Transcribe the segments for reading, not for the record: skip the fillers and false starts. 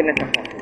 Imágenes de San Juan.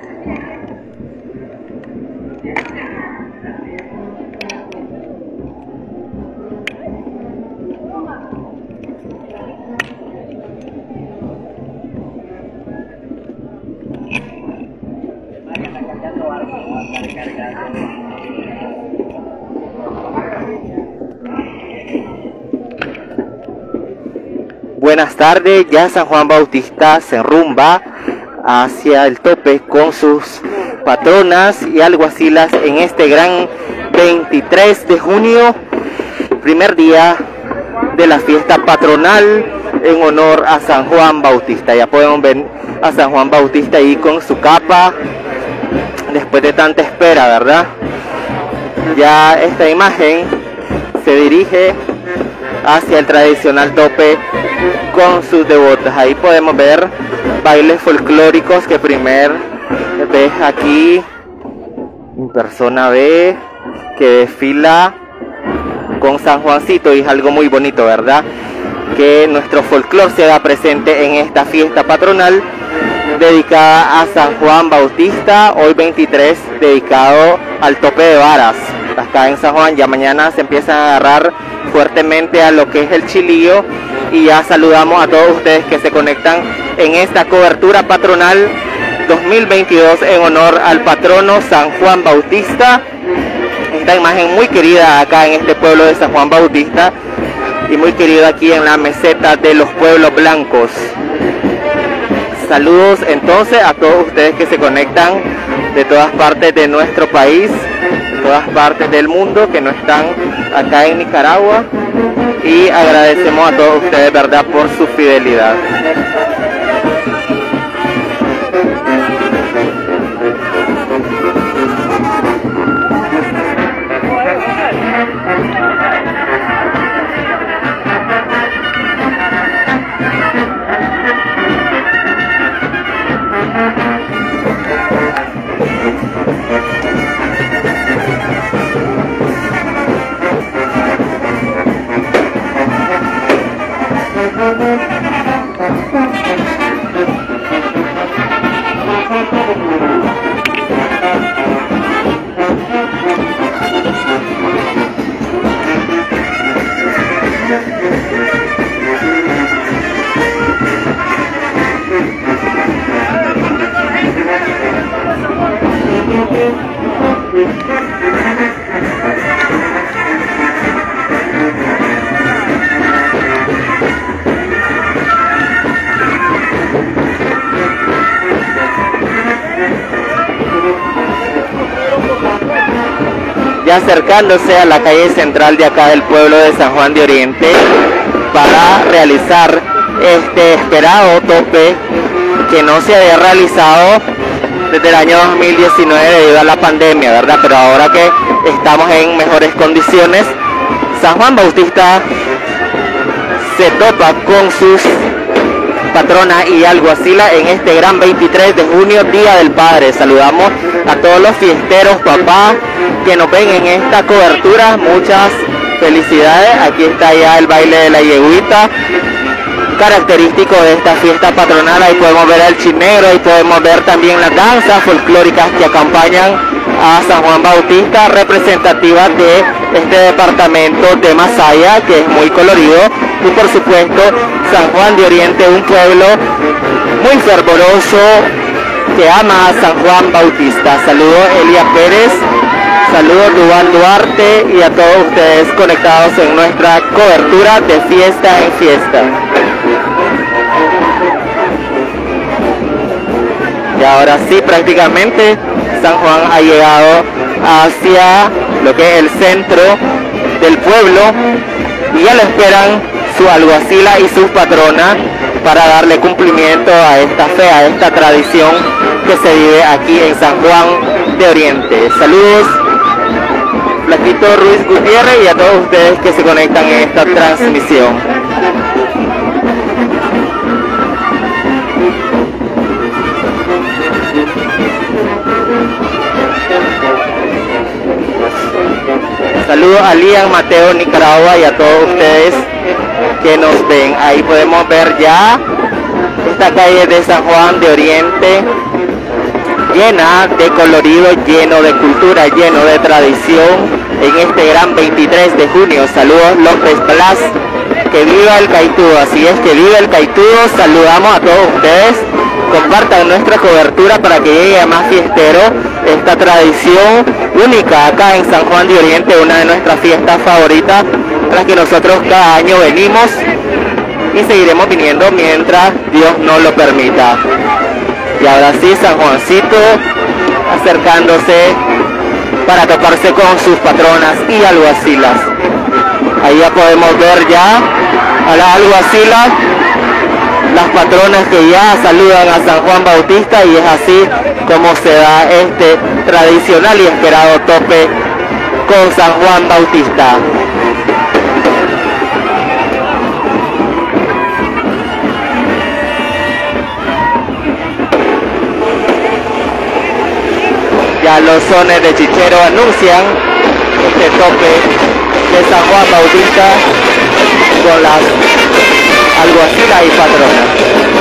Buenas tardes, ya San Juan Bautista se enrumba hacia el tope con sus patronas y alguacilas en este gran 23 de junio, primer día de la fiesta patronal en honor a San Juan Bautista. Ya podemos ver a San Juan Bautista ahí con su capa, después de tanta espera, ¿verdad? Ya esta imagen se dirige hacia el tradicional tope con sus devotas. Ahí podemos ver bailes folclóricos que primer vez aquí en persona ve que desfila con San Juancito, y es algo muy bonito, ¿verdad? Que nuestro folclore se haga presente en esta fiesta patronal dedicada a San Juan Bautista, hoy 23, dedicado al tope de varas acá en San Juan. Ya mañana se empiezan a agarrar fuertemente a lo que es el chilillo, y ya saludamos a todos ustedes que se conectan en esta cobertura patronal 2022 en honor al patrono San Juan Bautista. Esta imagen muy querida acá en este pueblo de San Juan Bautista y muy querida aquí en la meseta de los pueblos blancos. Saludos entonces a todos ustedes que se conectan de todas partes de nuestro país, de todas partes del mundo, que no están acá en Nicaragua, y agradecemos a todos ustedes, ¿verdad?, por su fidelidad. Ya acercándose a la calle central de acá del pueblo de San Juan de Oriente para realizar este esperado tope que no se había realizado desde el año 2019 debido a la pandemia, ¿verdad? Pero ahora que estamos en mejores condiciones, San Juan Bautista se topa con sus patronas y alguacila en este gran 23 de junio, Día del Padre. Saludamos a todos los fiesteros, papás, que nos ven en esta cobertura. Muchas felicidades. Aquí está ya el baile de la yeguita, característico de esta fiesta patronal. Ahí podemos ver al chinegro, ahí podemos ver también las danzas folclóricas que acompañan a San Juan Bautista, representativas de este departamento de Masaya, que es muy colorido, y por supuesto San Juan de Oriente, un pueblo muy fervoroso que ama a San Juan Bautista. Saludos Elia Pérez, saludos Dubán Duarte y a todos ustedes conectados en nuestra cobertura de fiesta en fiesta. Y ahora sí, prácticamente San Juan ha llegado hacia lo que es el centro del pueblo, y ya lo esperan su alguacila y sus patronas para darle cumplimiento a esta fe, a esta tradición que se vive aquí en San Juan de Oriente. Saludos Flaquito Ruiz Gutiérrez y a todos ustedes que se conectan en esta transmisión. Saludos a Lian, Mateo, Nicaragua, y a todos ustedes que nos ven. Ahí podemos ver ya esta calle de San Juan de Oriente llena de colorido, lleno de cultura, lleno de tradición en este gran 23 de junio. Saludos López Blas, que viva el Caitudo. Así es, que viva el Caitudo. Saludamos a todos ustedes. Compartan nuestra cobertura para que llegue a más fiesteros esta tradición única acá en San Juan de Oriente, una de nuestras fiestas favoritas, a las que nosotros cada año venimos y seguiremos viniendo mientras Dios nos lo permita. Y ahora sí, San Juancito acercándose para toparse con sus patronas y alguacilas. Ahí ya podemos ver ya a las alguacilas, las patronas que ya saludan a San Juan Bautista, y es así como se da este tradicional y esperado tope con San Juan Bautista. Ya los sones de chichero anuncian este tope de San Juan Bautista con las alguacilas y patronas.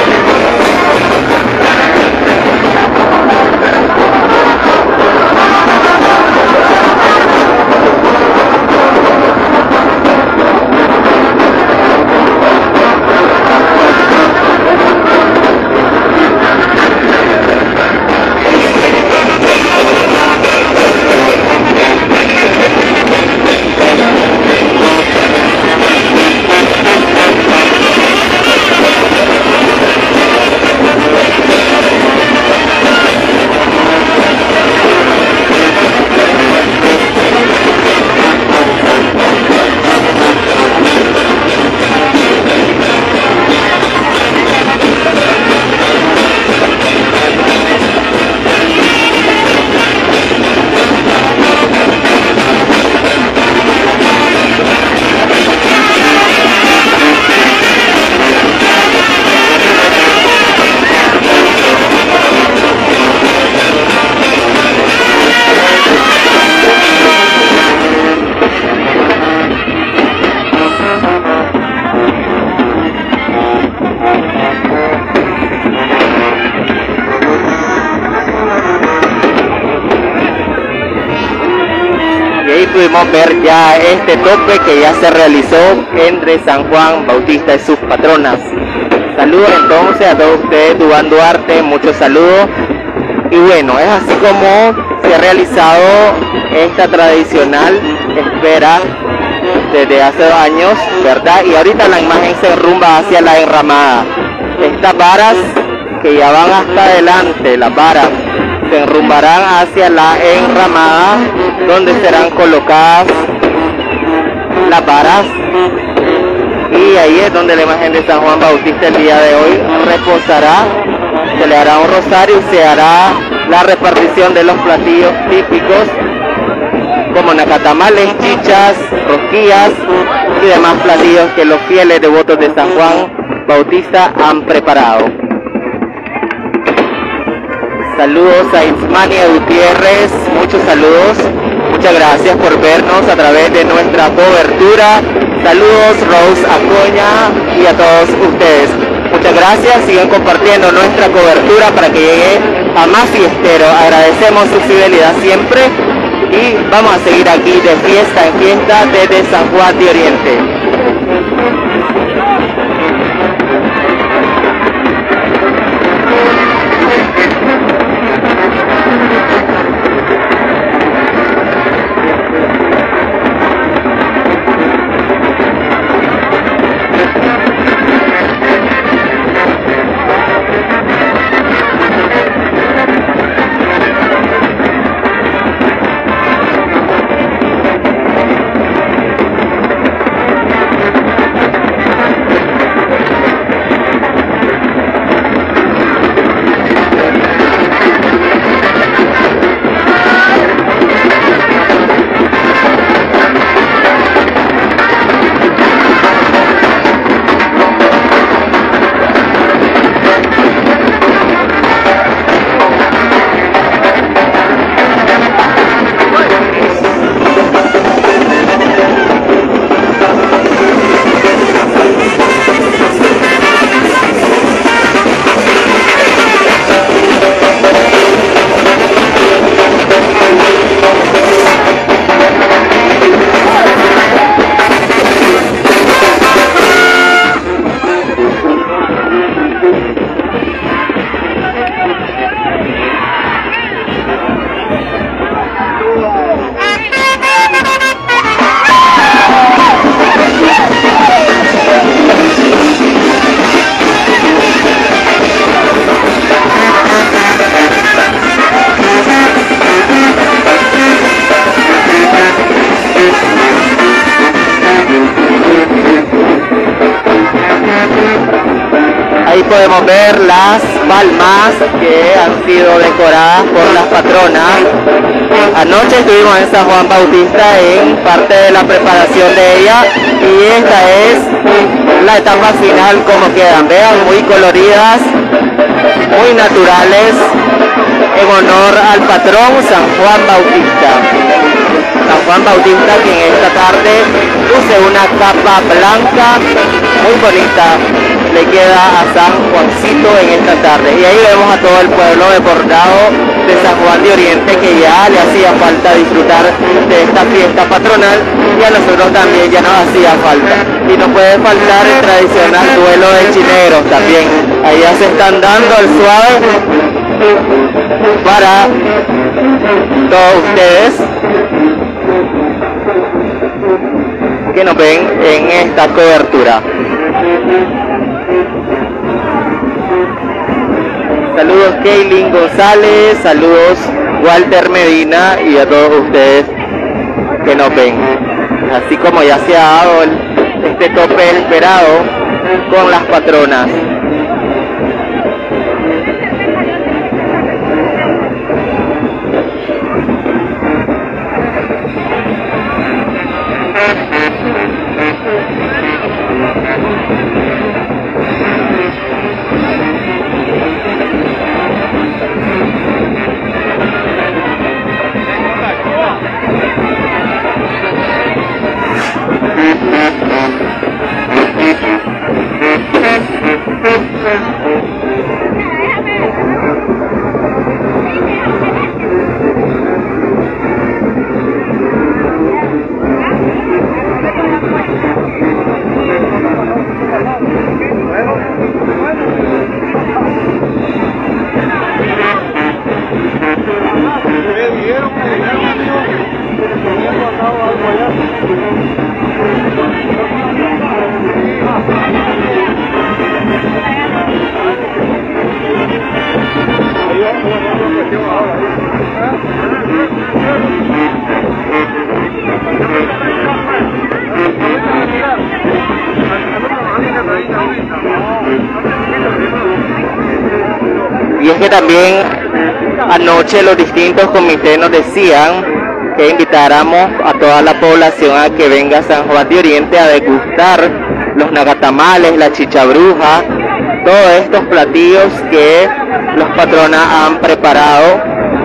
Pudimos ver ya este tope que ya se realizó entre San Juan Bautista y sus patronas. Saludos entonces a todos ustedes, Dubán Duarte, muchos saludos. Y bueno, es así como se ha realizado esta tradicional espera desde hace 2 años, ¿verdad? Y ahorita la imagen se rumba hacia la enramada. Estas varas que ya van hasta adelante, las varas se enrumbarán hacia la enramada, donde serán colocadas las varas, y ahí es donde la imagen de San Juan Bautista el día de hoy reposará. Se le hará un rosario y se hará la repartición de los platillos típicos como nacatamales, chichas, rosquillas y demás platillos que los fieles devotos de San Juan Bautista han preparado. Saludos a Ismania Gutiérrez, muchos saludos, muchas gracias por vernos a través de nuestra cobertura. Saludos Rose Acoña y a todos ustedes. Muchas gracias, sigan compartiendo nuestra cobertura para que llegue a más fiesteros. Agradecemos su fidelidad siempre y vamos a seguir aquí de fiesta en fiesta desde San Juan de Oriente. podemos ver las palmas que han sido decoradas por las patronas. Anoche estuvimos en San Juan Bautista en parte de la preparación de ella y esta es la etapa final como quedan. Vean, muy coloridas, muy naturales, en honor al patrón San Juan Bautista. San Juan Bautista, que en esta tarde luce una capa blanca muy bonita, le queda a San Juancito en esta tarde. Y ahí vemos a todo el pueblo de bordado de San Juan de Oriente, que ya le hacía falta disfrutar de esta fiesta patronal, y a nosotros también ya nos hacía falta. Y no puede faltar el tradicional duelo de chineros también. Ahí ya se están dando el suave para todos ustedes que nos ven en esta cobertura. Saludos Kaylin González, saludos Walter Medina y a todos ustedes que nos ven. Así como ya se ha dado este tope esperado con las patronas. Y es que también anoche los distintos comités nos decían que invitáramos a toda la población a que venga a San Juan de Oriente a degustar los nagatamales, la chichabruja, todos estos platillos que los patronas han preparado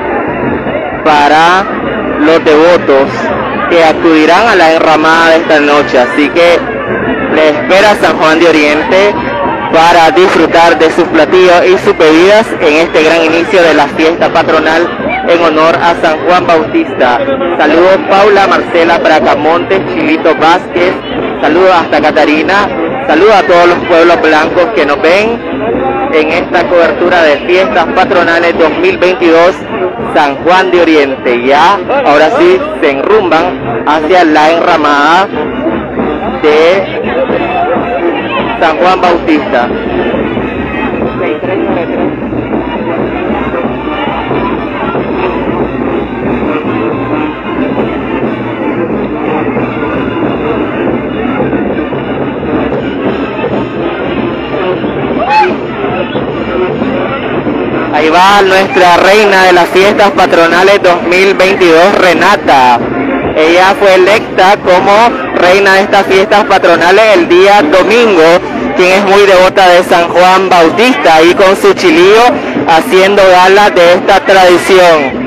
para los devotos que acudirán a la enramada de esta noche. Así que les espera San Juan de Oriente para disfrutar de sus platillos y sus bebidas en este gran inicio de la fiesta patronal en honor a San Juan Bautista. Saludos Paula, Marcela Bracamontes, Chilito Vázquez, saludos hasta Catarina, saludos a todos los pueblos blancos que nos ven en esta cobertura de fiestas patronales 2022 San Juan de Oriente. Ya, ahora sí, se enrumban hacia la enramada de San Juan Bautista. Ahí va nuestra reina de las fiestas patronales 2022, Renata. Ella fue electa como reina de estas fiestas patronales el día domingo, quien es muy devota de San Juan Bautista, y con su chilío haciendo gala de esta tradición.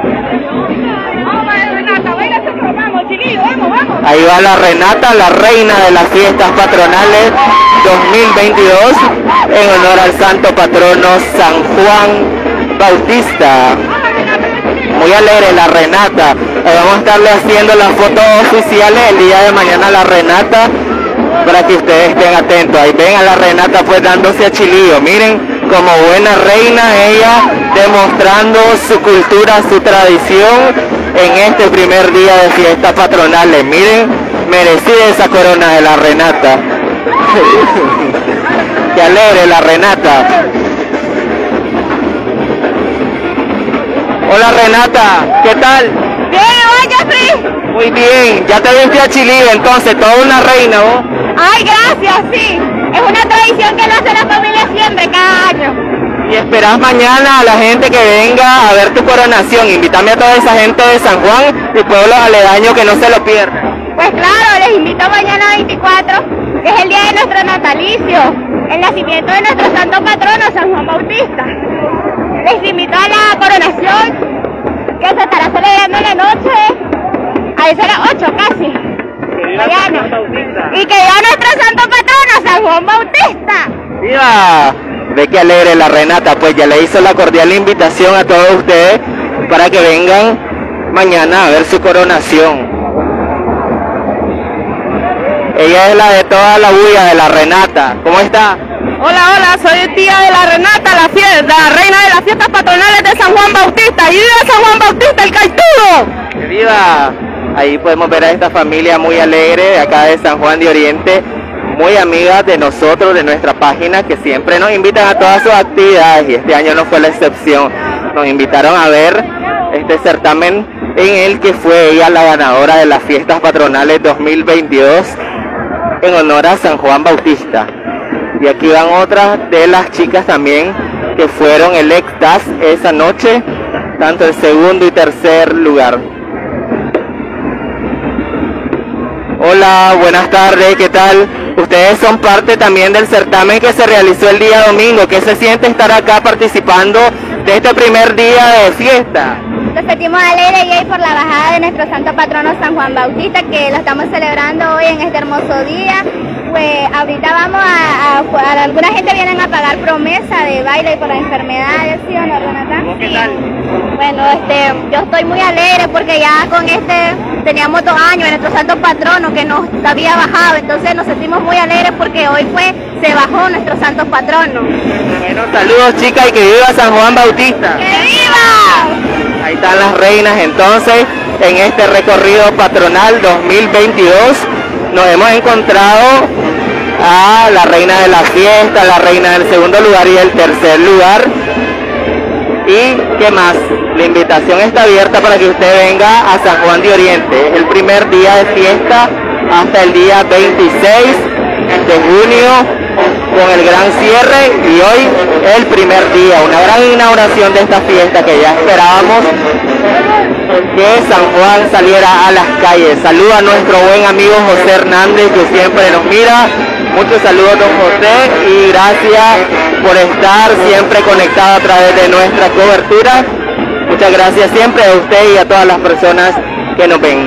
Ahí va la Renata, la reina de las fiestas patronales 2022, en honor al santo patrono San Juan Bautista. Muy alegre la Renata. Vamos a estarle haciendo las fotos oficiales el día de mañana a la Renata, para que ustedes estén atentos. Ahí ven a la Renata pues dándose a chilillo. Miren, como buena reina ella demostrando su cultura, su tradición en este primer día de fiestas patronales. Miren, merecida esa corona de la Renata. Qué alegre la Renata. Hola Renata, ¿qué tal? Bien, vaya, sí. Muy bien, ya te viste a chilillo entonces, toda una reina vos. Ay, gracias, sí. Es una tradición que lo hace la familia siempre, cada año. Y esperás mañana a la gente que venga a ver tu coronación. Invítame a toda esa gente de San Juan y pueblos aledaños que no se lo pierdan. Pues claro, les invito mañana 24, que es el día de nuestro natalicio, el nacimiento de nuestro santo patrono, San Juan Bautista. Les invito a la coronación, que se estará celebrando en la noche, a eso a las 8 casi. Mañana. Y que viva nuestro santo patrono, San Juan Bautista. ¡Viva! Ve que alegre la Renata, pues ya le hizo la cordial invitación a todos ustedes para que vengan mañana a ver su coronación. Ella es la de toda la bulla de la Renata. ¿Cómo está? Hola, hola, soy tía de la Renata, la reina de las fiestas patronales de San Juan Bautista. ¡Y viva San Juan Bautista, el caitudo! ¡Viva! Ahí podemos ver a esta familia muy alegre de acá de San Juan de Oriente, muy amigas de nosotros, de nuestra página, que siempre nos invitan a todas sus actividades y este año no fue la excepción. Nos invitaron a ver este certamen en el que fue ella la ganadora de las fiestas patronales 2022 en honor a San Juan Bautista. Y aquí van otras de las chicas también que fueron electas esa noche, tanto el segundo y tercer lugar. Hola, buenas tardes, ¿qué tal? Ustedes son parte también del certamen que se realizó el día domingo. ¿Qué se siente estar acá participando de este primer día de fiesta? Nos sentimos alegres y hoy por la bajada de nuestro santo patrono San Juan Bautista, que lo estamos celebrando hoy en este hermoso día. Pues ahorita vamos alguna gente vienen a pagar promesa de baile por las enfermedades, ¿sí o no, Renata? ¿Qué tal? Bueno, yo estoy muy alegre porque ya con teníamos 2 años en nuestro santo patrono que nos había bajado, entonces nos sentimos muy alegres porque hoy se bajó nuestro santo patrono. Bueno, saludos chicas y que viva San Juan Bautista. ¡Que viva! Ahí están las reinas entonces en este recorrido patronal 2022. Nos hemos encontrado a la reina de la fiesta, la reina del segundo lugar y el tercer lugar. ¿Y qué más? La invitación está abierta para que usted venga a San Juan de Oriente. Es el primer día de fiesta hasta el día 26 de junio con el gran cierre y hoy el primer día, una gran inauguración de esta fiesta que ya esperábamos que San Juan saliera a las calles. Saluda a nuestro buen amigo José Hernández que siempre nos mira. Muchos saludos, don José, y gracias por estar siempre conectado a través de nuestra cobertura. Muchas gracias siempre a usted y a todas las personas que nos ven.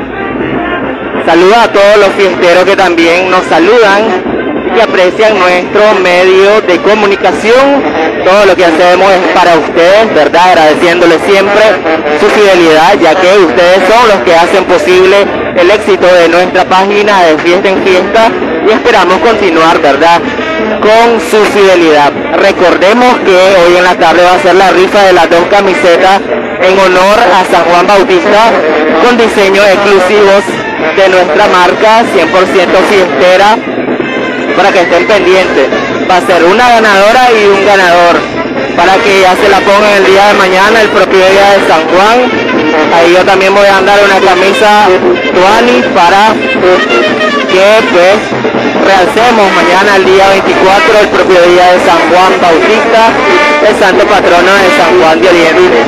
Saluda a todos los fiesteros que también nos saludan y que aprecian nuestro medio de comunicación. Todo lo que hacemos es para ustedes, ¿verdad? Agradeciéndoles siempre su fidelidad, ya que ustedes son los que hacen posible el éxito de nuestra página de Fiesta en Fiesta y esperamos continuar, ¿verdad?, con su fidelidad. Recordemos que hoy en la tarde va a ser la rifa de las 2 camisetas en honor a San Juan Bautista con diseños exclusivos de nuestra marca 100% fiestera, para que estén pendientes. Va a ser una ganadora y un ganador para que ya se la pongan el día de mañana, el propio día de San Juan. Ahí yo también voy a andar una camisa Tuani para que pues realcemos mañana el día 24, el propio día de San Juan Bautista, el santo patrono de San Juan de Oriente.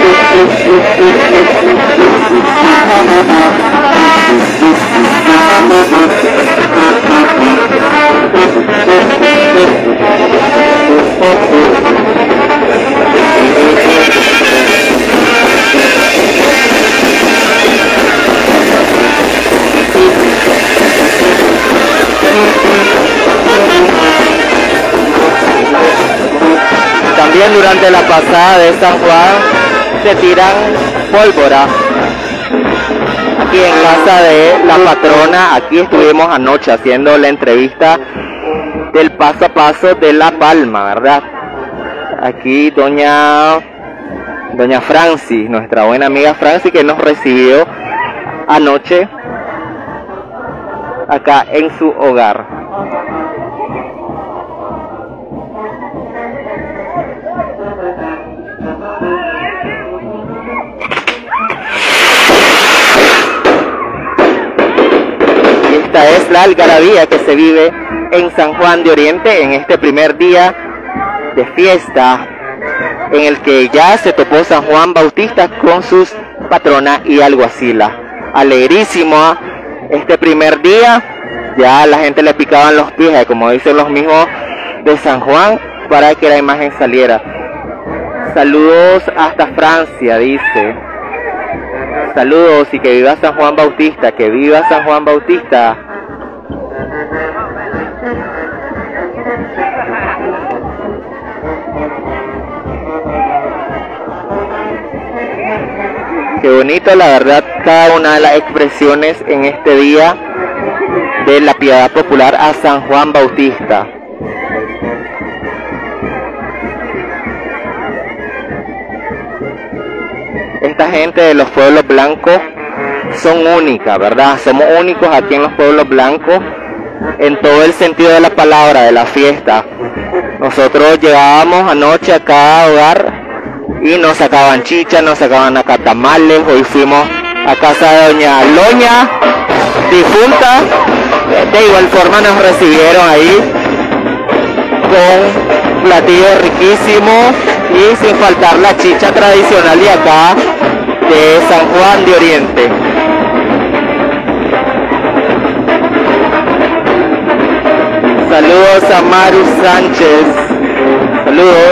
También durante la pasada de San Juan se tiran pólvora. Aquí en casa de la patrona, aquí estuvimos anoche haciendo la entrevista del paso a paso de La Palma, ¿verdad? Aquí doña Francis, nuestra buena amiga Francis, que nos recibió anoche acá en su hogar. Esta es la algarabía que se vive en San Juan de Oriente en este primer día de fiesta, en el que ya se topó San Juan Bautista con sus patronas y alguacilas. Alegrísimo este primer día, ya la gente le picaban los pies, como dicen los mismos de San Juan, para que la imagen saliera. Saludos hasta Francia, dice. Saludos y que viva San Juan Bautista, que viva San Juan Bautista. Qué bonito, la verdad, cada una de las expresiones en este día de la piedad popular a San Juan Bautista. Esta gente de los pueblos blancos son únicas, ¿verdad? Somos únicos aquí en los pueblos blancos en todo el sentido de la palabra, de la fiesta. Nosotros llegábamos anoche a cada hogar y nos sacaban chicha, nos sacaban acá tamales. Hoy fuimos a casa de doña Loña, difunta. De igual forma nos recibieron ahí con platillos riquísimos y sin faltar la chicha tradicional de acá de San Juan de Oriente. Saludos a Maru Sánchez, saludos.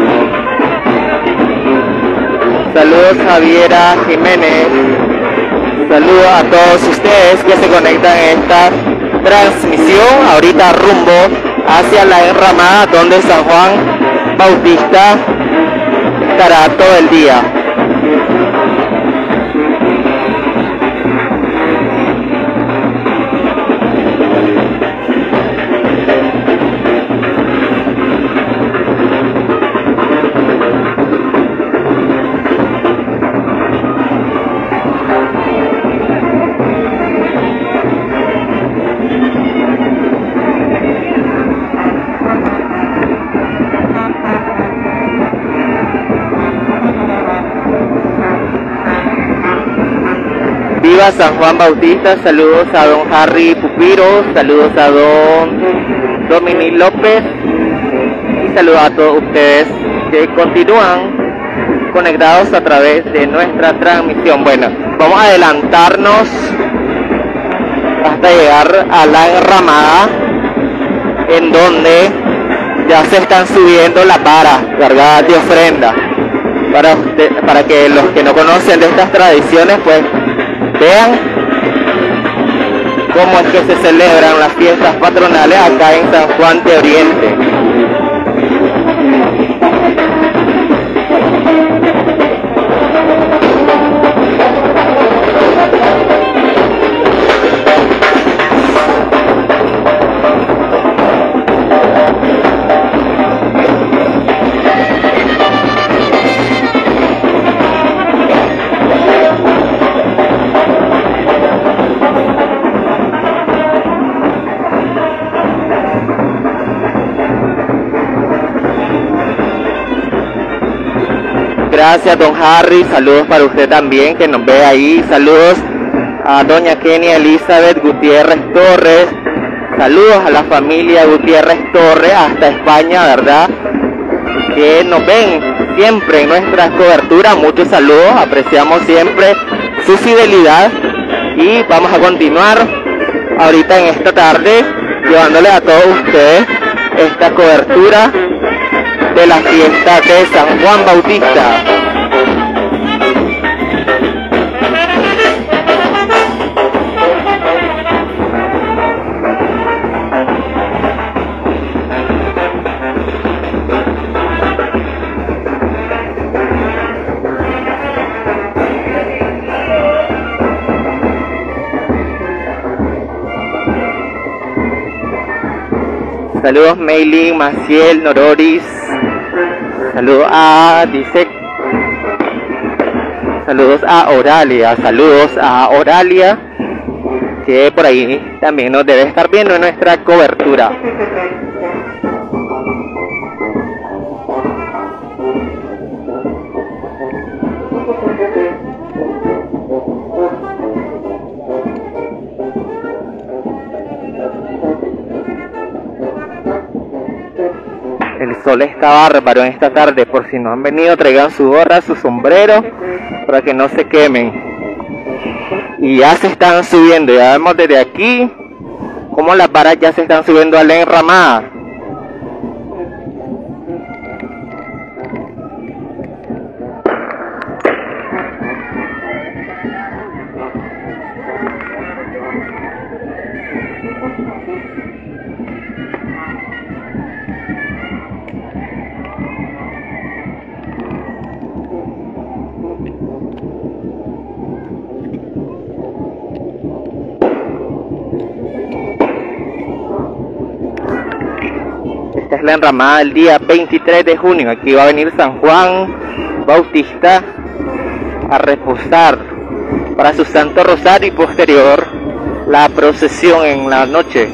Saludos Javiera Jiménez, saludos a todos ustedes que se conectan en esta transmisión, ahorita rumbo hacia la enramada donde San Juan Bautista estará todo el día. Viva San Juan Bautista, saludos a don Harry Pupiro, saludos a don Dominic López y saludos a todos ustedes que continúan conectados a través de nuestra transmisión. Bueno, vamos a adelantarnos hasta llegar a la enramada, en donde ya se están subiendo las varas cargadas de ofrenda, para que los que no conocen de estas tradiciones pues vean cómo es que se celebran las fiestas patronales acá en San Juan de Oriente. Gracias, don Harry, saludos para usted también que nos ve ahí, saludos a doña Kenia Elizabeth Gutiérrez Torres, saludos a la familia Gutiérrez Torres hasta España, ¿verdad? Que nos ven siempre en nuestras coberturas, muchos saludos, apreciamos siempre su fidelidad y vamos a continuar ahorita en esta tarde llevándole a todos ustedes esta cobertura de la fiesta de San Juan Bautista. Saludos Meilin, Maciel, Nororis. Saludos a Disec. Saludos a Oralia, que por ahí también nos debe estar viendo en nuestra cobertura. El sol está bárbaro en esta tarde. Por si no han venido, traigan su gorra, su sombrero, para que no se quemen. Y ya se están subiendo, ya vemos desde aquí como las varas ya se están subiendo a la enramada. Esta es la enramada del día 23 de junio. Aquí va a venir San Juan Bautista a reposar para su Santo Rosario y posterior la procesión en la noche.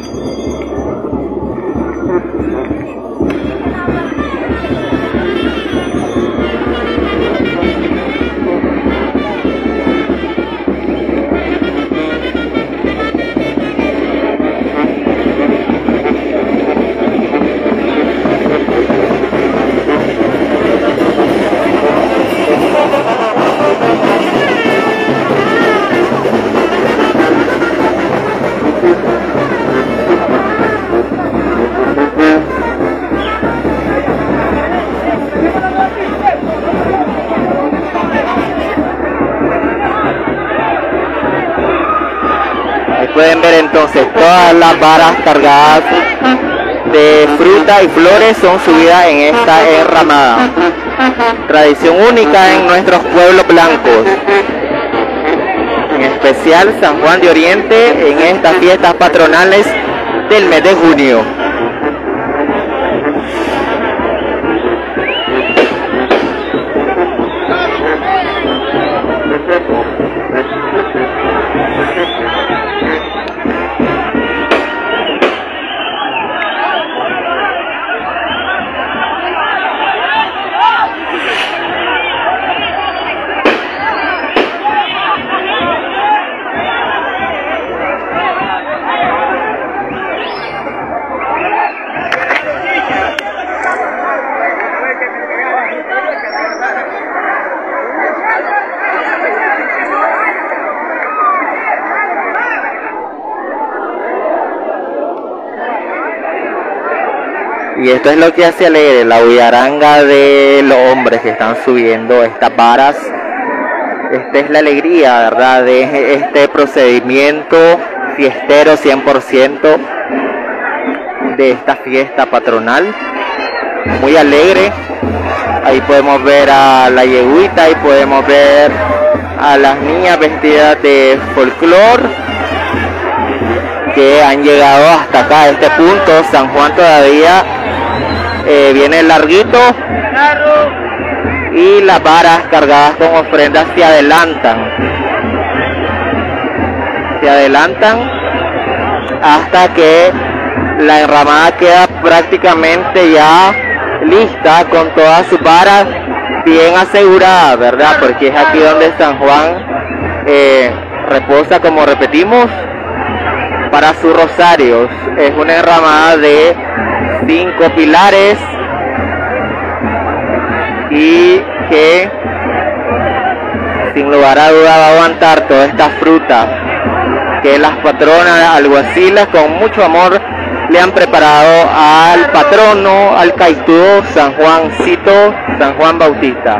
Pueden ver entonces todas las varas cargadas de fruta y flores son subidas en esta enramada. Tradición única en nuestros pueblos blancos. En especial San Juan de Oriente en estas fiestas patronales del mes de junio. Y esto es lo que hace alegre, la bullaranga de los hombres que están subiendo estas varas. Esta es la alegría, ¿verdad?, de este procedimiento fiestero 100% de esta fiesta patronal. Muy alegre. Ahí podemos ver a la yeguita y podemos ver a las niñas vestidas de folclore que han llegado hasta acá, a este punto. San Juan todavía viene larguito y las varas cargadas con ofrendas se adelantan hasta que la enramada queda prácticamente ya lista con todas sus varas bien aseguradas, ¿verdad? Porque es aquí donde San Juan reposa, como repetimos, para sus rosarios. Es una enramada de 5 pilares y que sin lugar a duda va a aguantar toda esta fruta que las patronas alguaciles con mucho amor le han preparado al patrono, al caitudo San Juancito, San Juan Bautista.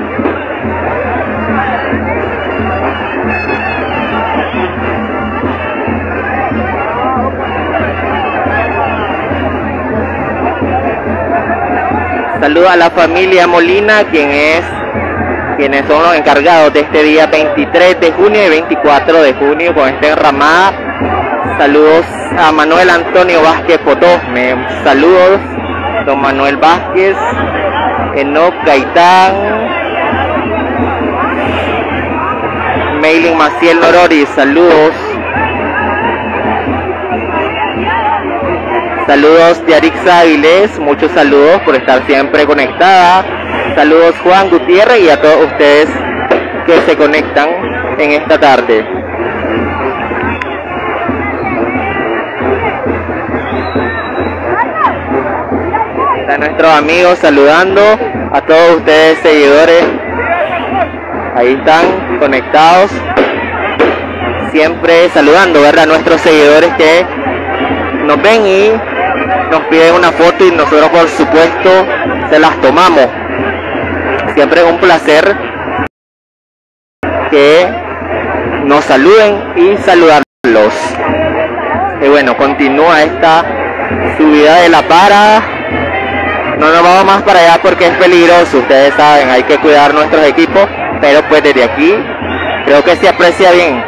Saludo a la familia Molina, quienes son los encargados de este día 23 de junio y 24 de junio con esta enramada. Saludos a Manuel Antonio Vázquez Potosme. Saludos, don Manuel Vázquez, Enoc Gaitán, Meilin Maciel Norori. Saludos. Saludos de Arixa Avilés, muchos saludos por estar siempre conectada. Saludos Juan Gutiérrez y a todos ustedes que se conectan en esta tarde. Están nuestros amigos saludando a todos ustedes seguidores. Ahí están conectados. Siempre saludando, ¿verdad? Nuestros seguidores que nos ven y nos piden una foto y nosotros por supuesto se las tomamos. Siempre es un placer que nos saluden y saludarlos. Y bueno, continúa esta subida de la para. No nos vamos más para allá porque es peligroso, ustedes saben, hay que cuidar nuestros equipos, pero pues desde aquí creo que se aprecia bien.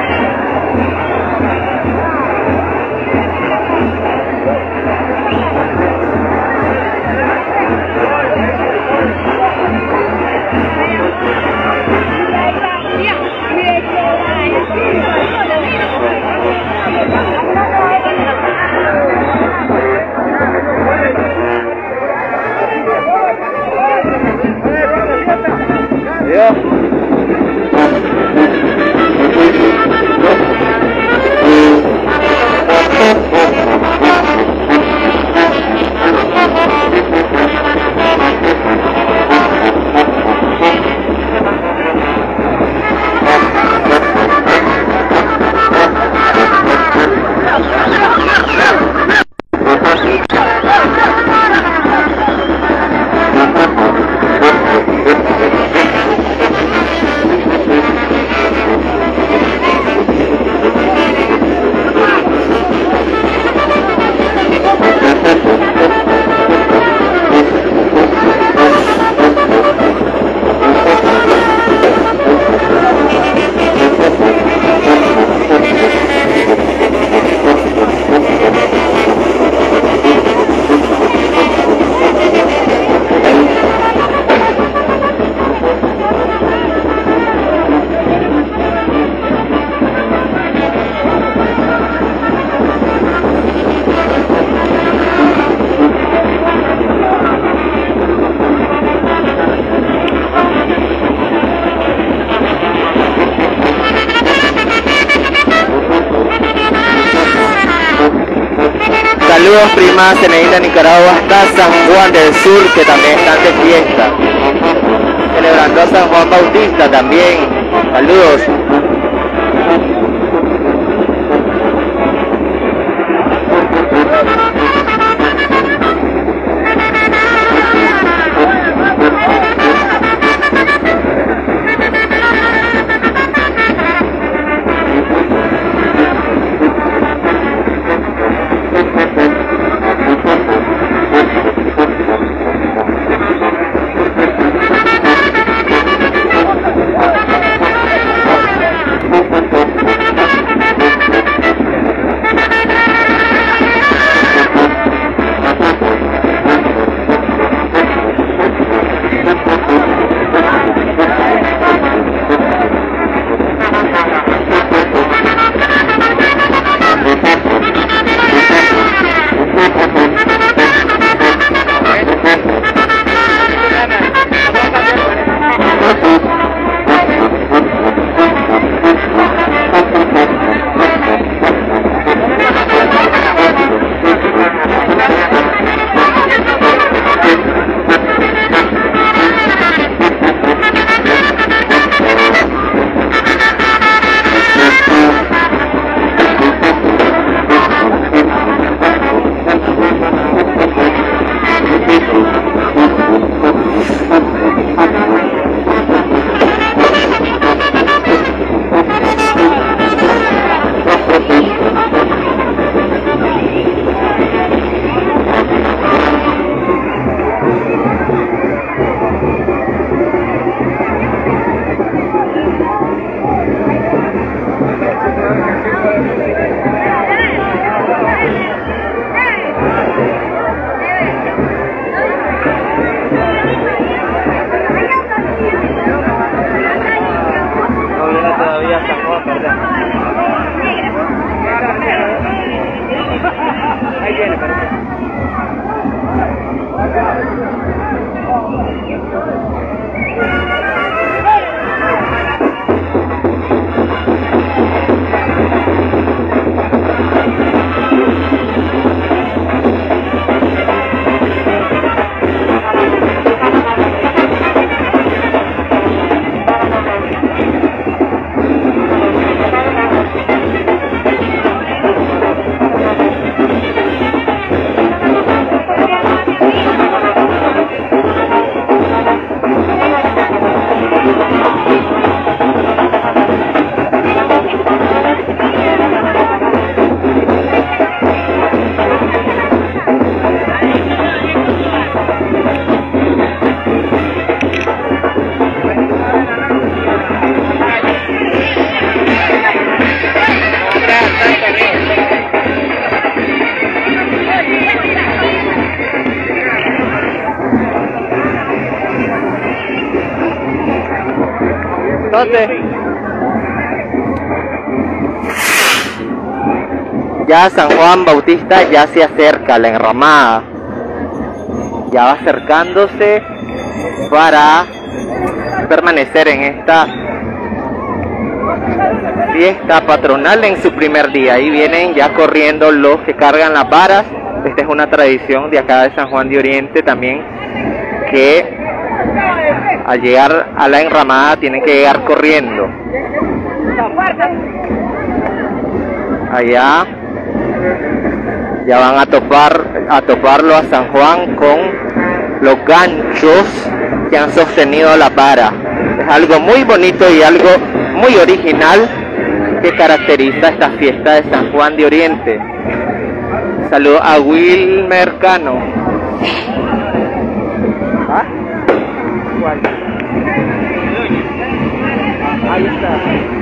Saludos primas en la isla de Nicaragua hasta San Juan del Sur, que también están de fiesta. Celebrando a San Juan Bautista también. Saludos. abrazote. Ya San Juan Bautista ya se acerca, la enramada ya va acercándose para permanecer en esta fiesta patronal en su primer día. Ahí vienen ya corriendo los que cargan las varas. Esta es una tradición de acá de San Juan de Oriente también, que al llegar a la enramada tienen que llegar corriendo. Allá ya van a toparlo a San Juan con los ganchos que han sostenido la vara. Es algo muy bonito y algo muy original que caracteriza esta fiesta de San Juan de Oriente. Saludos a Wilmer Cano. ¿Ah? ¿Cuál? Ahí está.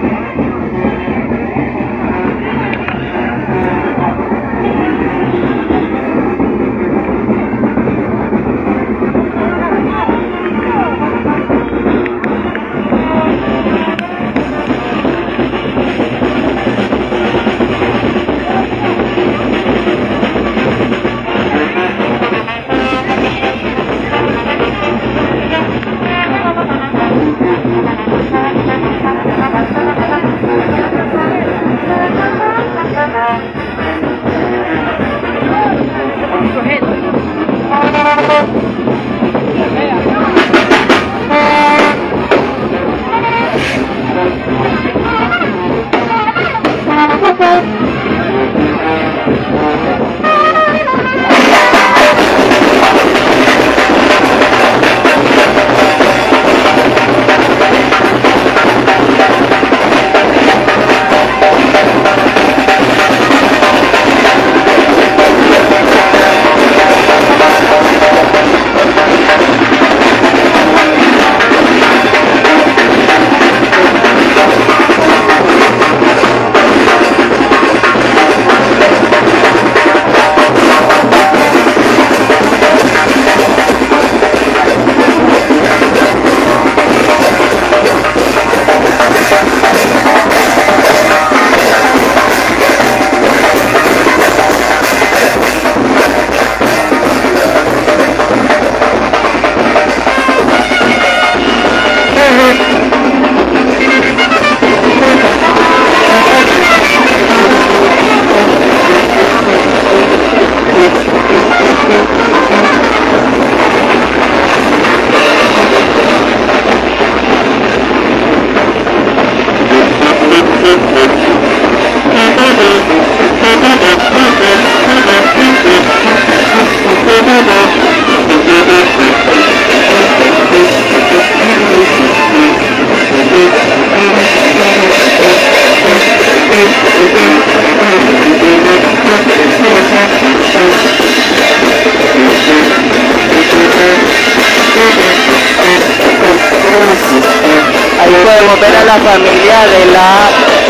podemos ver a la familia de la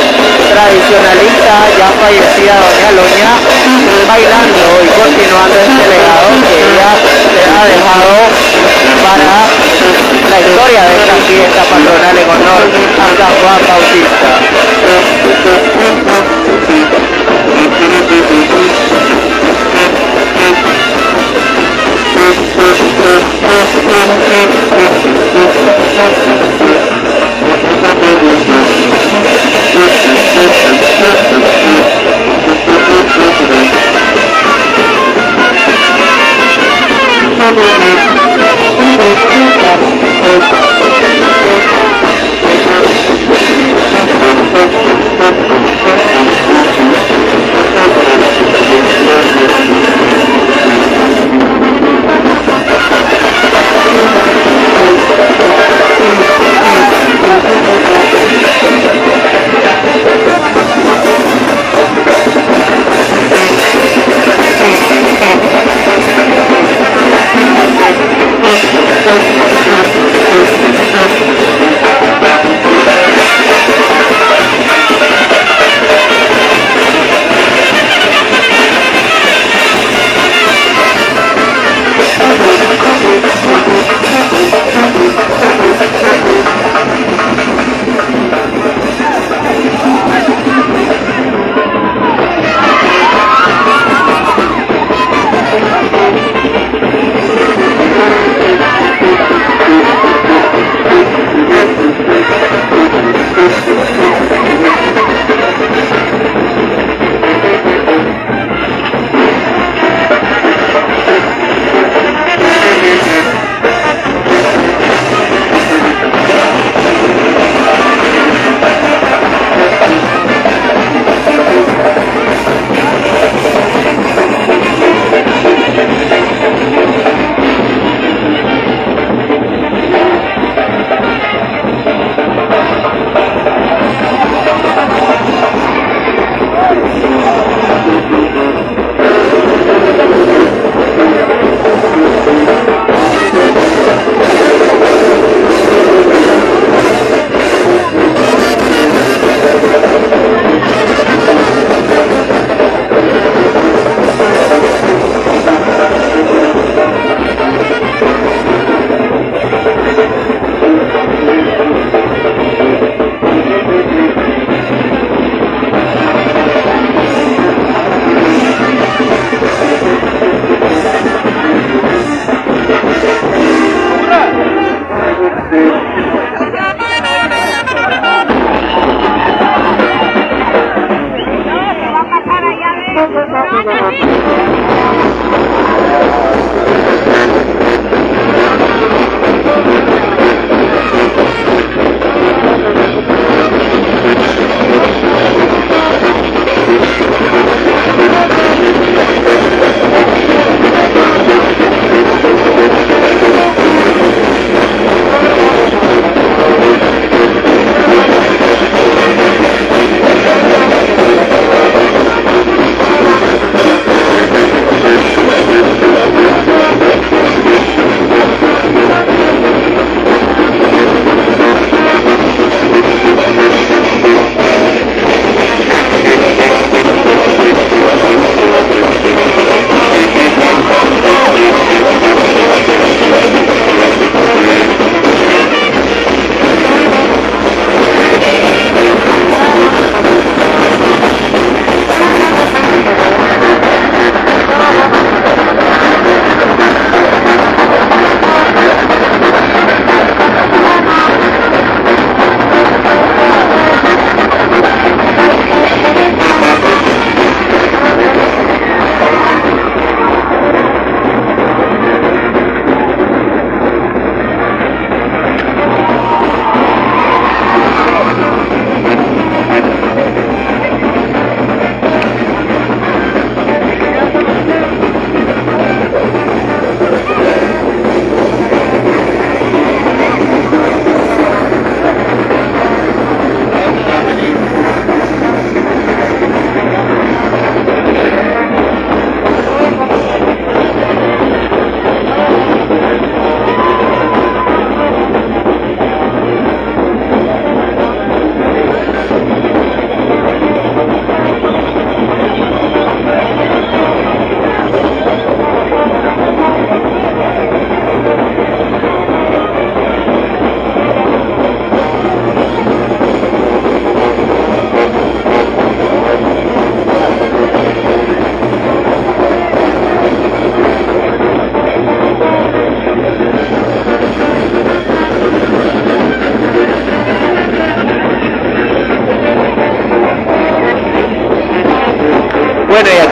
tradicionalista ya fallecida doña Loña bailando y continuando este legado que ella ha dejado para la historia de esta fiesta patronal en honor a San Juan Bautista.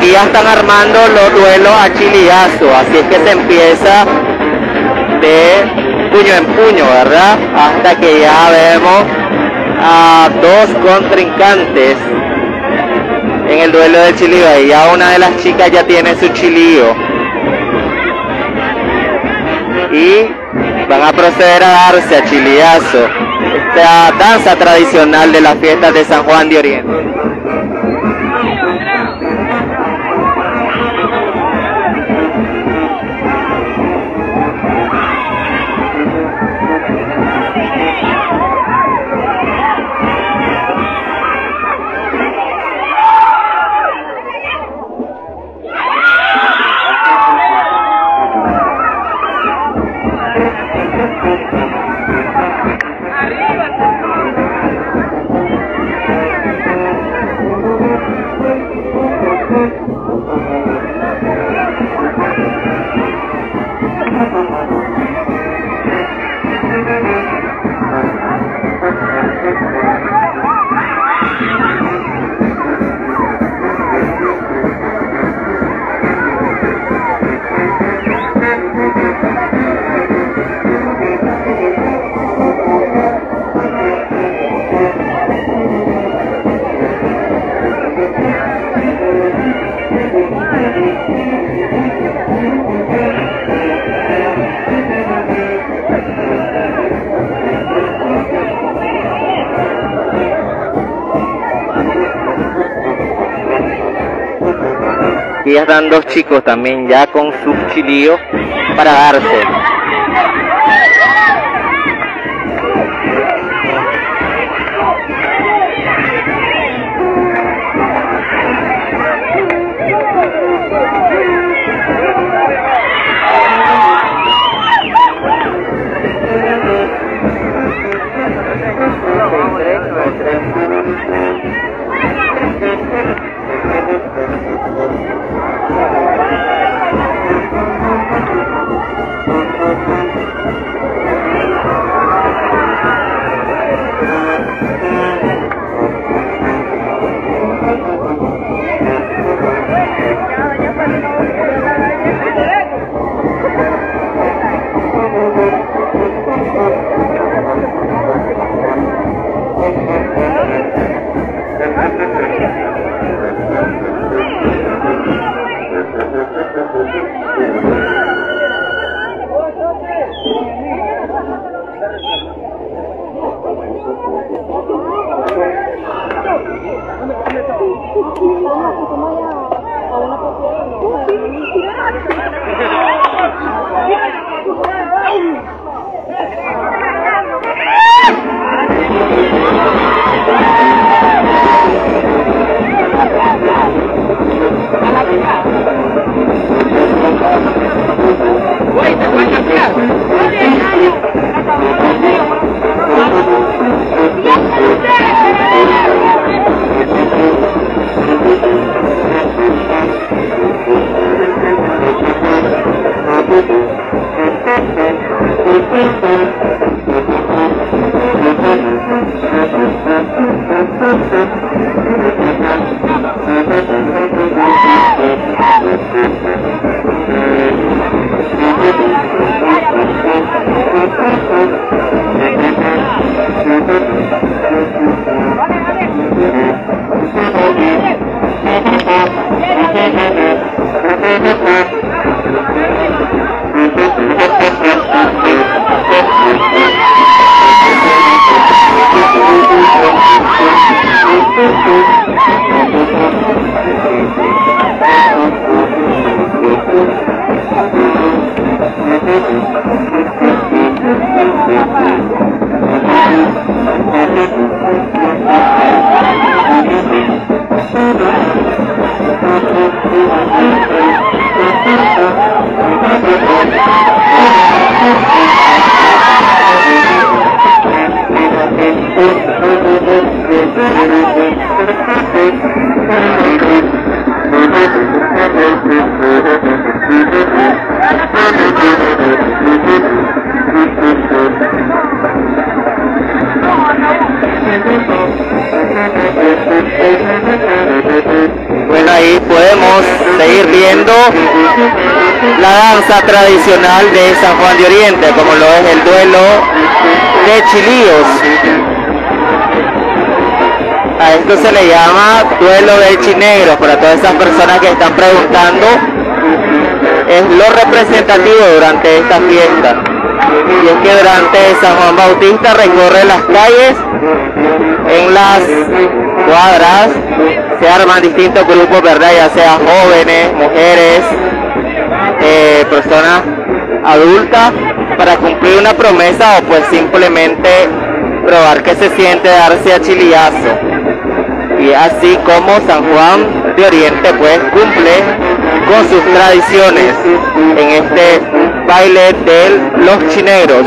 aquí ya están armando los duelos a chilillazo, así es que se empieza de puño en puño, ¿verdad? Hasta que ya vemos a dos contrincantes en el duelo del chilillo, y ya una de las chicas ya tiene su chilillo y van a proceder a darse a chilillazo, esta danza tradicional de las fiestas de San Juan de Oriente. Y ya están dos chicos también ya con sus chilillos para darse. Bueno, ahí podemos podemos seguir viendo la danza tradicional de San Juan de Oriente, como lo es el duelo de chilíos. A esto se le llama duelo de chinegros, para todas esas personas que están preguntando. Es lo representativo durante esta fiesta. Y es que durante San Juan Bautista recorre las calles, en las cuadras se arman distintos grupos, ¿verdad? Ya sea jóvenes, mujeres, personas adultas, para cumplir una promesa o pues simplemente probar que se siente darse a chilillazo. Y así como San Juan de Oriente pues cumple con sus tradiciones en este baile de los chinegros.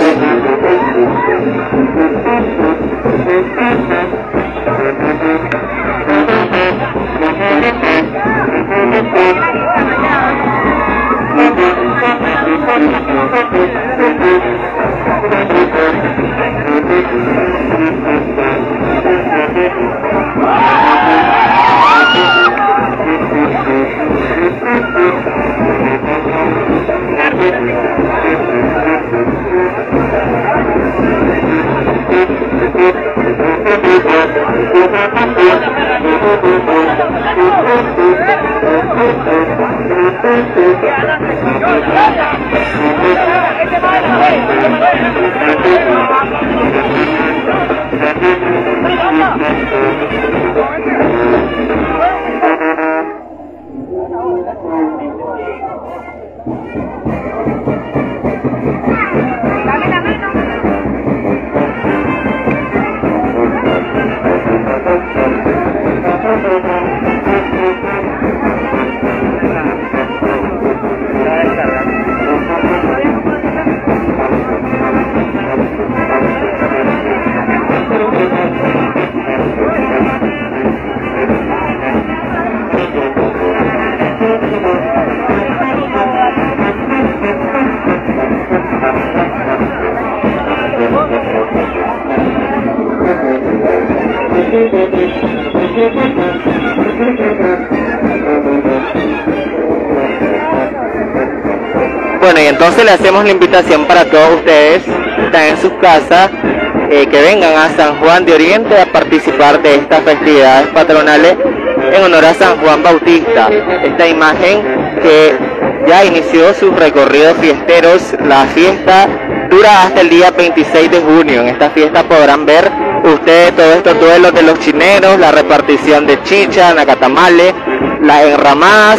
Bueno, y entonces le hacemos la invitación para todos ustedes que están en sus casas, que vengan a San Juan de Oriente a participar de estas festividades patronales en honor a San Juan Bautista. Esta imagen que ya inició sus recorridos fiesteros. La fiesta dura hasta el día 26 de junio. En esta fiesta podrán ver ustedes todos estos duelos de los chineros, la repartición de chicha, nacatamales, las enramadas,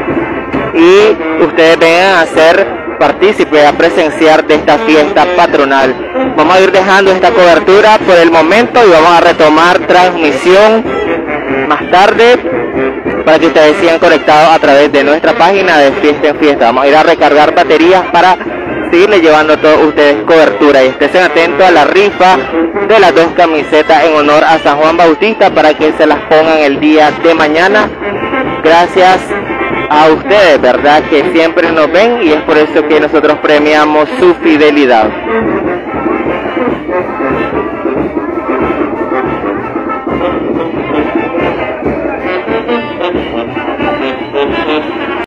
y ustedes vengan a ser partícipes, a presenciar de esta fiesta patronal. Vamos a ir dejando esta cobertura por el momento y vamos a retomar transmisión más tarde para que ustedes sigan conectados a través de nuestra página de Fiesta en Fiesta. Vamos a ir a recargar baterías para seguirle llevando a todos ustedes cobertura, y estén atentos a la rifa de las 2 camisetas en honor a San Juan Bautista para que se las pongan el día de mañana. Gracias a ustedes, ¿verdad? Que siempre nos ven, y es por eso que nosotros premiamos su fidelidad.